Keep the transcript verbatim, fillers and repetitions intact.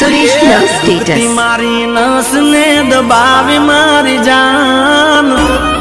Suresh love status. मारी नस ने दबावी मारी जान